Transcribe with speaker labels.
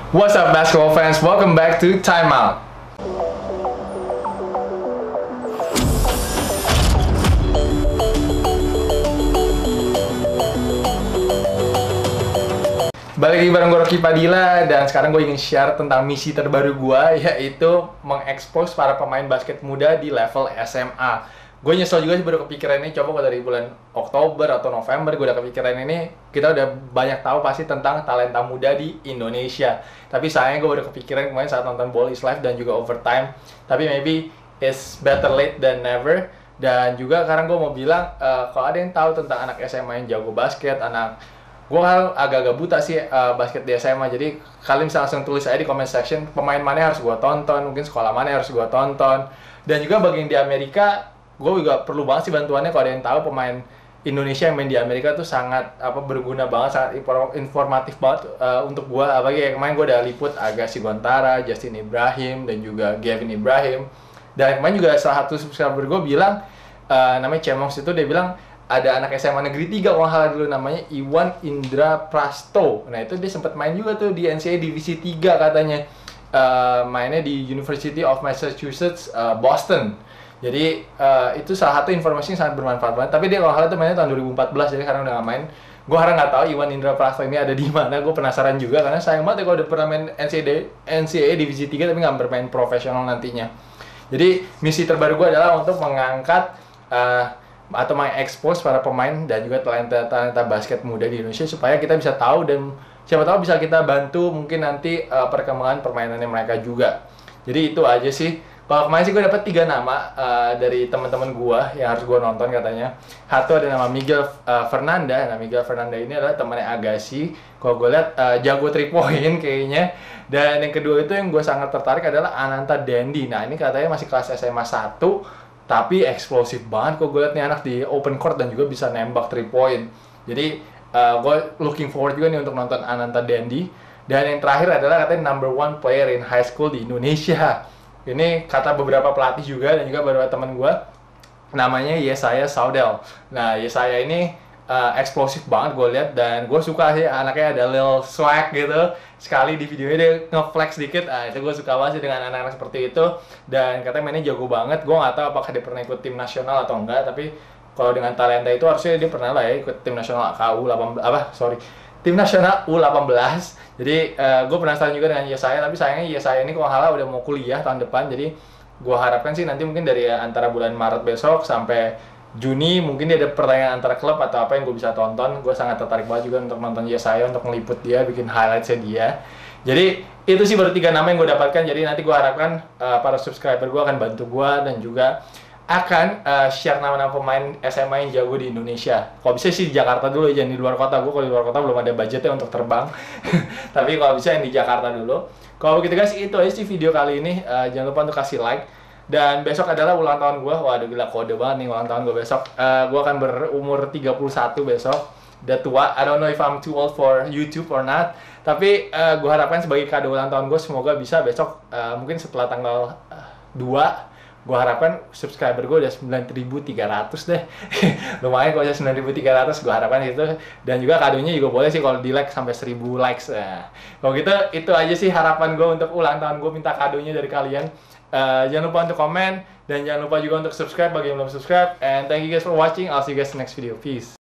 Speaker 1: What's up, basketball fans? Welcome back to Timeout. Balik lagi bareng gue Rocky Padilla, dan sekarang gue ingin share tentang misi terbaru gue, yaitu mengekspos para pemain basket muda di level SMA. Gue nyesel juga sih baru kepikiran ini, coba dari bulan Oktober atau November gue udah kepikiran ini. Kita udah banyak tahu pasti tentang talenta muda di Indonesia. Tapi sayangnya gue baru kepikiran kemarin saat nonton Ball is Life dan juga Overtime. Tapi maybe it's better late than never. Dan juga sekarang gue mau bilang, kalau ada yang tahu tentang anak SMA yang jago basket, gue kan agak-agak buta sih basket di SMA, jadi kalian bisa langsung tulis aja di comment section pemain mana yang harus gue tonton, mungkin sekolah mana yang harus gue tonton. Dan juga bagi yang di Amerika, gue juga perlu banget sih bantuannya. Kalau ada yang tahu pemain Indonesia yang main di Amerika tuh sangat berguna banget, sangat informatif banget untuk gue. Apalagi kayak kemarin gue udah liput Agassi Gontara, Justin Ibrahim, dan juga Gavin Ibrahim. Dan kemarin juga salah satu subscriber gue bilang, namanya Cemongs itu, dia bilang ada anak SMA Negeri 3 kalau nggak dulu, namanya Iwan Indra Prasto. Nah itu dia sempat main juga tuh di NCAA Divisi 3 katanya. Mainnya di University of Massachusetts, Boston. Jadi itu salah satu informasi yang sangat bermanfaat banget. Tapi dia kalau nggak salah tuh mainnya tahun 2014, jadi sekarang udah nggak main. Gue harap nggak tahu Iwan Indra Prasto ini ada di mana. Gue penasaran juga karena sayang banget ya kalau udah pernah main NCAA Divisi 3 tapi nggak bermain profesional nantinya. Jadi misi terbaru gue adalah untuk mengangkat atau mengekspos para pemain dan juga talenta basket muda di Indonesia supaya kita bisa tahu, dan siapa tahu bisa kita bantu mungkin nanti perkembangan permainannya mereka juga. Jadi itu aja sih. Kalau kemarin sih gue dapat 3 nama dari teman-teman gue yang harus gue nonton katanya. Satu ada nama Miguel Fernanda. Nah, Miguel Fernanda ini adalah temannya Agassi. Kalau gue lihat jago 3 point kayaknya. Dan yang kedua itu yang gue sangat tertarik adalah Ananta Dendi. Nah, ini katanya masih kelas SMA 1, tapi eksplosif banget kok gue liat nih anak di open court dan juga bisa nembak 3 point. Jadi gue looking forward juga nih untuk nonton Ananta Dendi. Dan yang terakhir adalah katanya number 1 player in high school di Indonesia. Ini kata beberapa pelatih juga dan juga beberapa teman gue, namanya Yesaya Saudel. Nah, Yesaya ini eksplosif banget gue lihat, dan gue suka sih anaknya ada little swag gitu. Sekali di videonya dia nge-flex dikit, itu gue suka banget sih dengan anak-anak seperti itu. Dan katanya mainnya jago banget. Gue nggak tahu apakah dia pernah ikut tim nasional atau enggak, tapi kalau dengan talenta itu harusnya dia pernah lah ya ikut tim nasional tim nasional U18. Jadi gue penasaran juga dengan Yesaya, tapi sayangnya Yesaya ini kalau halah udah mau kuliah tahun depan. Jadi gue harapkan sih nanti mungkin dari antara bulan Maret besok sampai Juni mungkin dia ada pertandingan antara klub atau apa yang gue bisa tonton. Gue sangat tertarik banget juga untuk nonton Yesaya, untuk ngeliput dia, bikin highlightsnya dia. Jadi itu sih baru 3 nama yang gue dapatkan. Jadi nanti gue harapkan para subscriber gue akan bantu gue dan juga akan share nama-nama pemain SMA yang jago di Indonesia. Kalau bisa sih di Jakarta dulu, jangan di luar kota. Gue kalau di luar kota belum ada budgetnya untuk terbang. Tapi kalau bisa yang di Jakarta dulu. Kalau begitu guys, itu aja sih video kali ini. Jangan lupa untuk kasih like. Dan besok adalah ulang tahun gue. Waduh gila, kode banget nih ulang tahun gue besok. Gue akan berumur 31 besok. Udah tua. I don't know if I'm too old for YouTube or not. Tapi gue harapkan sebagai kado ulang tahun gue, semoga bisa besok mungkin setelah tanggal 2, gue harapkan subscriber gue udah 9.300 deh. Lumayan kalau udah 9.300, gue harapkan itu. Dan juga kadonya juga boleh sih kalau di like sampai 1.000 likes. Nah, kalau gitu itu aja sih harapan gue untuk ulang tahun gue, minta kadonya dari kalian. Jangan lupa untuk komen dan jangan lupa juga untuk subscribe bagi yang belum subscribe. And thank you guys for watching. I'll see you guys in the next video. Peace.